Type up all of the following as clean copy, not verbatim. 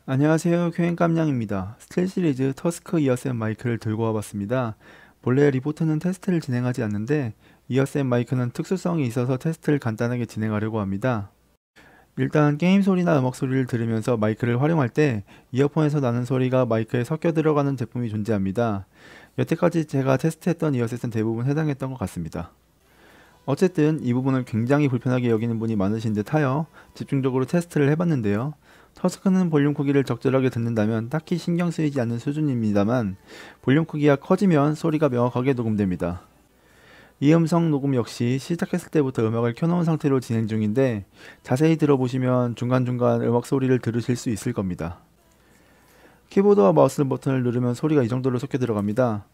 안녕하세요. 큐앤깜냥입니다. 스틸 시리즈 터스크 이어셈 마이크를 들고 와봤습니다. 본래 리포트는 테스트를 진행하지 않는데 이어셈 마이크는 특수성이 있어서 테스트를 간단하게 진행하려고 합니다. 일단 게임 소리나 음악 소리를 들으면서 마이크를 활용할 때 이어폰에서 나는 소리가 마이크에 섞여 들어가는 제품이 존재합니다. 여태까지 제가 테스트했던 이어셋은 대부분 해당했던 것 같습니다. 어쨌든 이 부분을 굉장히 불편하게 여기는 분이 많으신 듯 하여 집중적으로 테스트를 해봤는데요. 터스크는 볼륨 크기를 적절하게 듣는다면 딱히 신경 쓰이지 않는 수준입니다만 볼륨 크기가 커지면 소리가 명확하게 녹음됩니다. 이 음성 녹음 역시 시작했을 때부터 음악을 켜놓은 상태로 진행 중인데 자세히 들어보시면 중간중간 음악 소리를 들으실 수 있을 겁니다. 키보드와 마우스 버튼을 누르면 소리가 이 정도로 섞여 들어갑니다.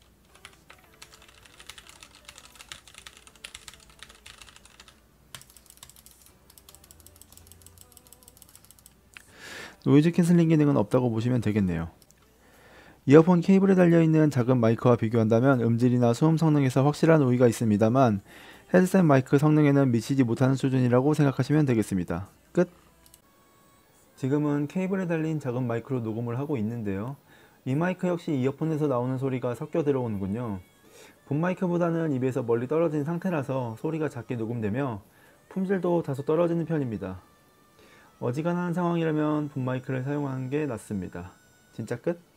노이즈 캔슬링 기능은 없다고 보시면 되겠네요. 이어폰 케이블에 달려있는 작은 마이크와 비교한다면 음질이나 소음 성능에서 확실한 우위가 있습니다만 헤드셋 마이크 성능에는 미치지 못하는 수준이라고 생각하시면 되겠습니다. 끝! 지금은 케이블에 달린 작은 마이크로 녹음을 하고 있는데요. 이 마이크 역시 이어폰에서 나오는 소리가 섞여 들어오는군요. 본 마이크보다는 입에서 멀리 떨어진 상태라서 소리가 작게 녹음되며 품질도 다소 떨어지는 편입니다. 어지간한 상황이라면 본 마이크를 사용하는 게 낫습니다. 진짜 끝?